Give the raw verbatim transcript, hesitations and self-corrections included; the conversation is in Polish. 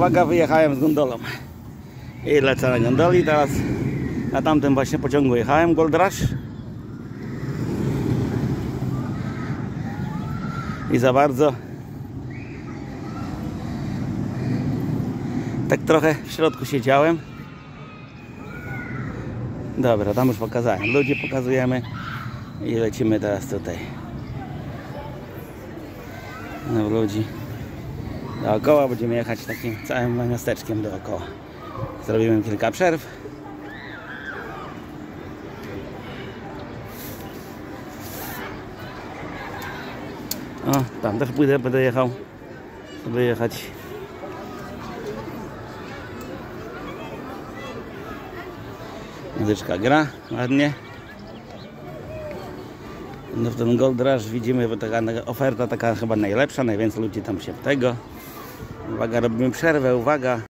uwaga, wyjechałem z gondolą i lecę na gondoli. Teraz na tamtym właśnie pociągu jechałem, Gold Rush. I za bardzo tak trochę w środku siedziałem. Dobra, tam już pokazałem. Ludzi pokazujemy i lecimy teraz tutaj. No, ludzi dookoła, będziemy jechać takim całym miasteczkiem dookoła. Zrobimy kilka przerw. O, tam też pójdę, będę jechał, żeby jechać. Muzyczka gra ładnie. No w ten Gold Rush widzimy, bo taka oferta taka chyba najlepsza, najwięcej ludzi tam się w tego. Uwaga, robimy przerwę, uwaga.